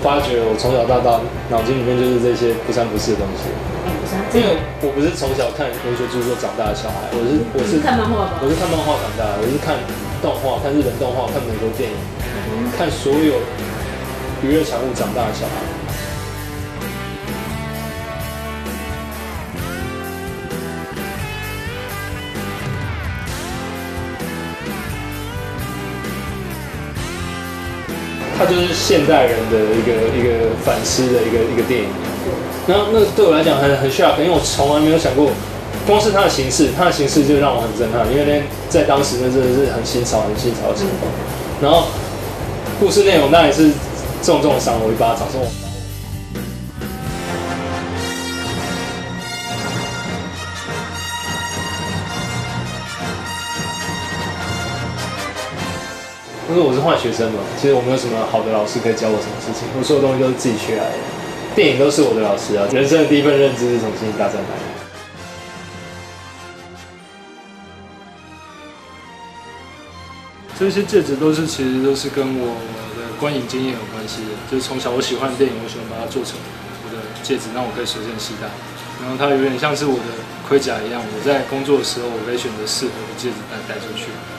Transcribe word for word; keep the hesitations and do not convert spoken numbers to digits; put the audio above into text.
发觉我从小到大脑筋里面就是这些不三不四的东西。因为我不是从小看文学著作长大的小孩，我是我是看漫画吧， 我是看漫画长大的，我是看动画、看日本动画、看美国电影，嗯、看所有娱乐产物长大的小孩。它就是现代人的一个一个反思的一个一个电影。然后那对我来讲很很 shock， 因为我从来没有想过，光是它的形式，它的形式就让我很震撼。因为那在当时那真的是很新潮、很新潮的情况。然后故事内容当然是重重赏我一巴掌，说我。因为我是坏学生嘛，其实我没有什么好的老师可以教我什么事情，我所有东西都是自己学来的。电影都是我的老师啊，人生的第一份认知是从星际大战来的。 这些戒指都是其实都是跟我的观影经验有关系的，就是从小我喜欢电影，我喜欢把它做成我的戒指，让我可以随身携带。然后它有点像是我的盔甲一样，我在工作的时候我可以选择适合的戒指带带出去。